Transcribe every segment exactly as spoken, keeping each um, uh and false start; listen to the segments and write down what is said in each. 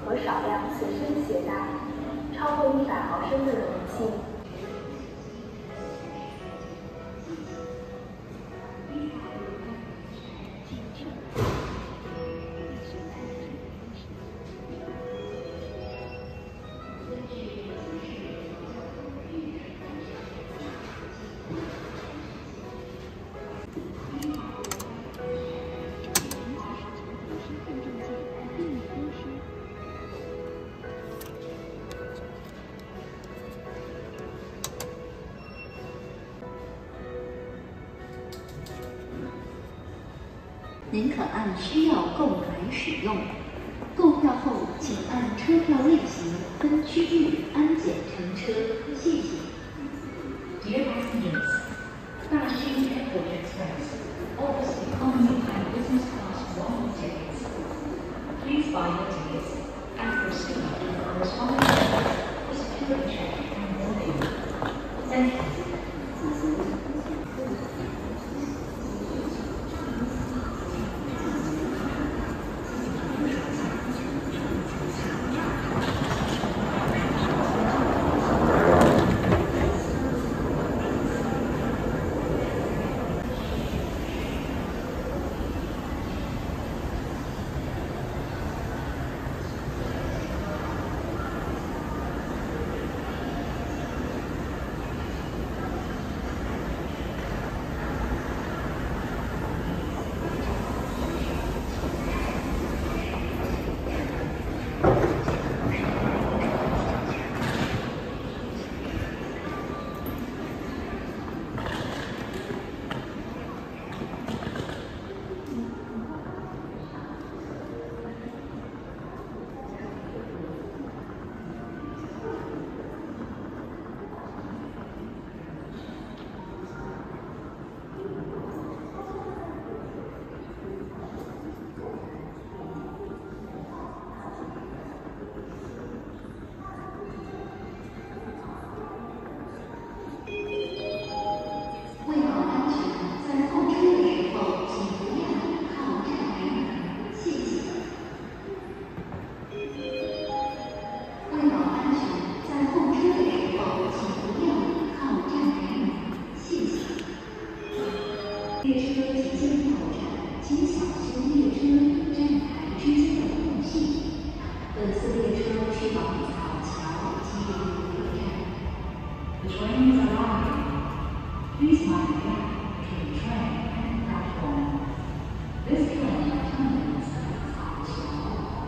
和少量随身携带，超过一百毫升的容器。 您可按需要购买使用。购票后，请按车票类型分区域安检乘车，谢谢。 Dear passengers, Daxing Airport Express offers economy and business class one tickets. Please buy your tickets and proceed to the corresponding desk for security check and boarding. Thank you. 列车即将到站，请小心列车与站台之间的空隙。本次列车去往草桥及永和站。The train is arriving. Please mind the gap between the train and the platform. This train terminates at 草桥。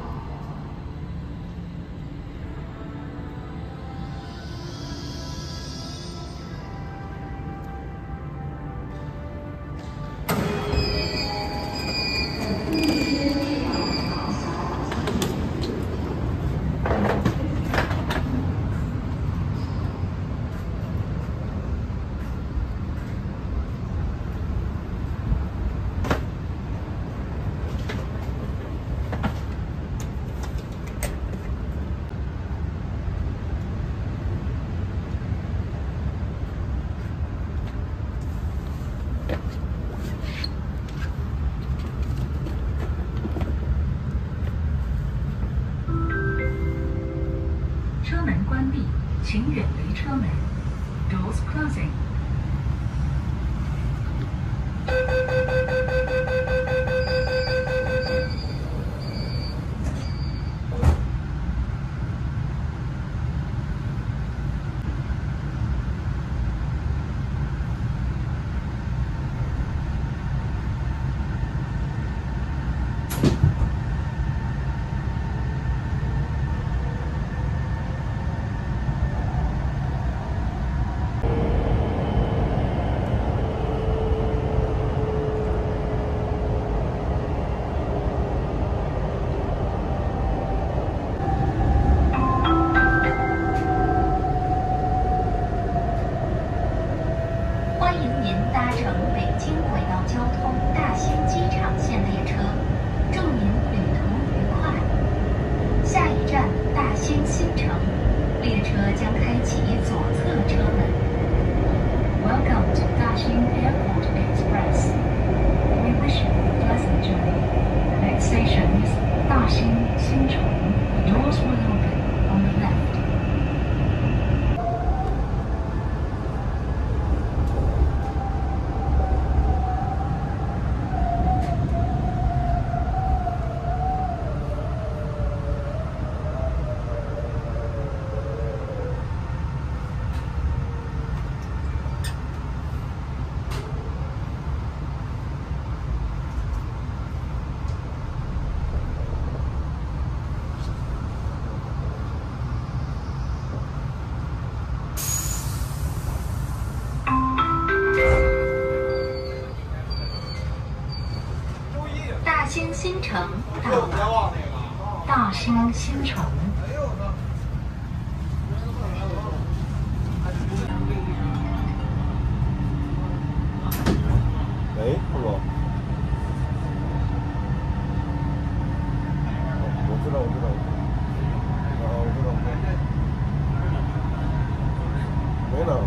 车门关闭，请远离车门。Doors closing. 程到了，大兴新城。 喂，副总。我知道，我知道。啊，我知道。没呢。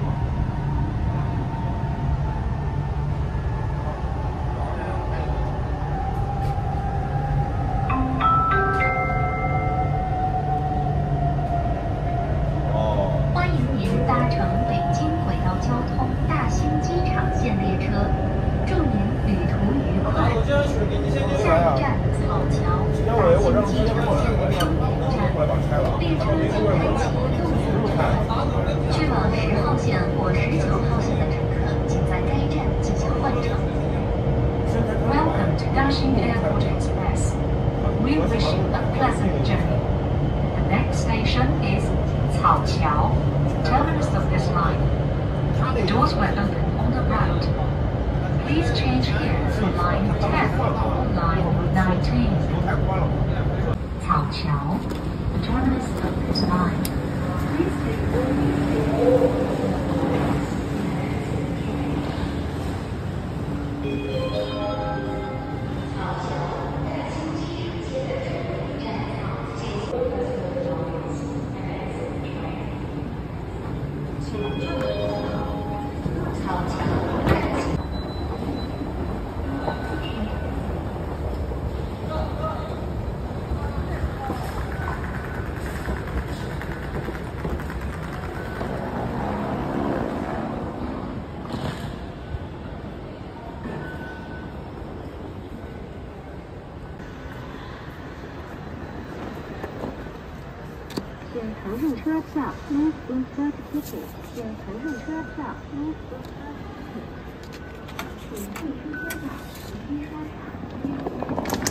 欢迎您搭乘北京轨道交通大兴机场线列车，祝您旅途愉快。下一站草桥，大兴机场线的终点站，列车将开启右侧车门。去往十号线或十九号线的乘客，请在该站进行换乘。Welcome to Daxing Airport Express. We wish you a pleasant journey. The next station is 草桥, terminus of this line. The doors will open on the right. Please change here for line ten or line nineteen. 草桥, the terminus of this line. Please take all these 请乘上车票 Move with that ticket. 请乘上车票 Move with that ticket. 请退出车道，重新刷卡。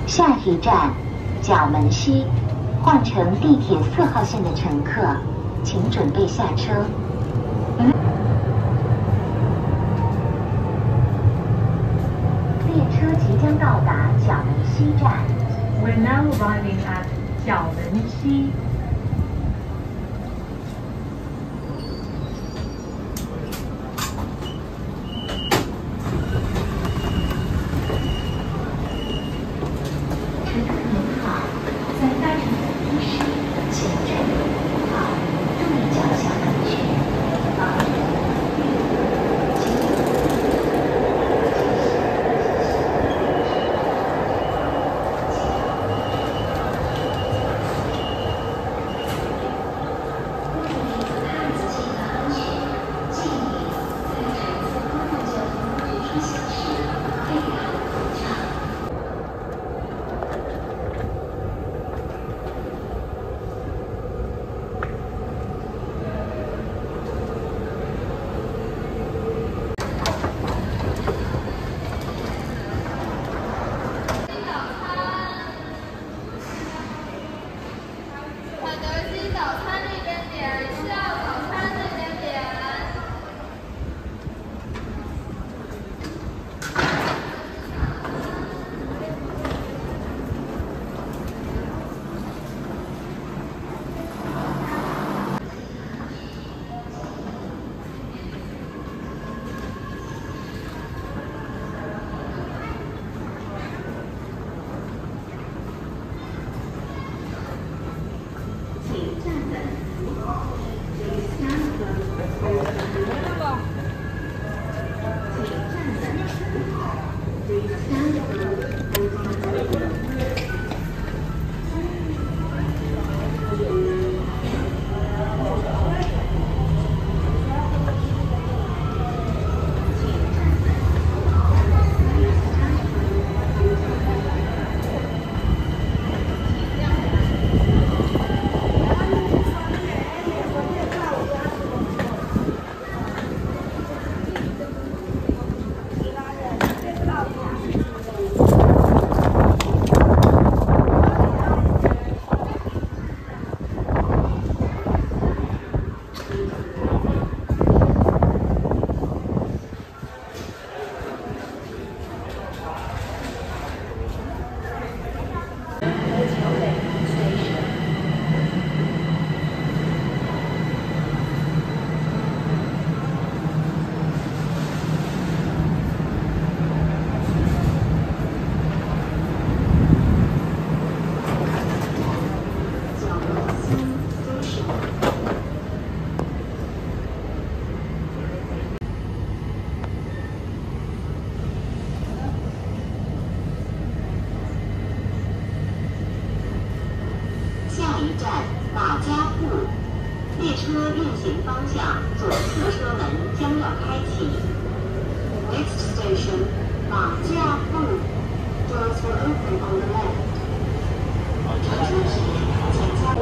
下一站，角门西，换乘地铁四号线的乘客，请准备下车。列车即将到达角门西站。 We're now arriving at 角门西。 乘客您好，在搭乘的同时，请站稳扶好，注意脚下安全，防止遇阻。请马家埠，列车运行方向左侧车门将要开启。Next station, 马家埠 Doors will open on the left. 乘车时，请加。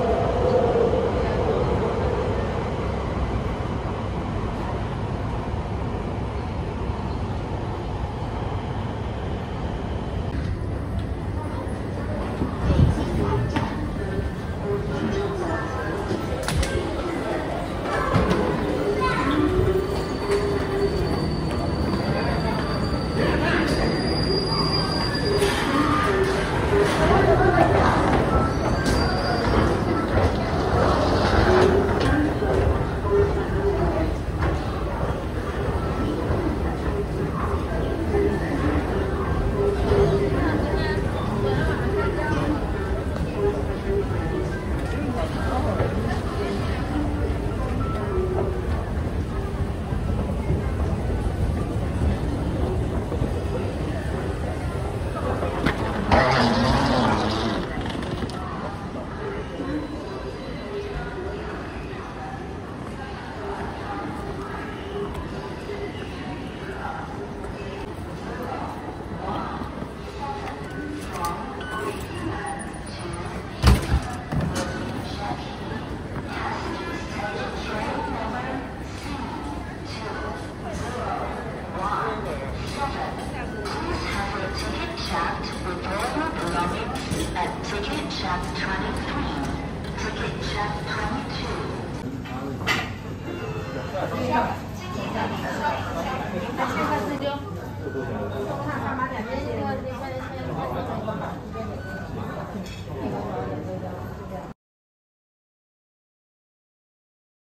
Ticket check twenty-three. Ticket check twenty-two. 那现在是就。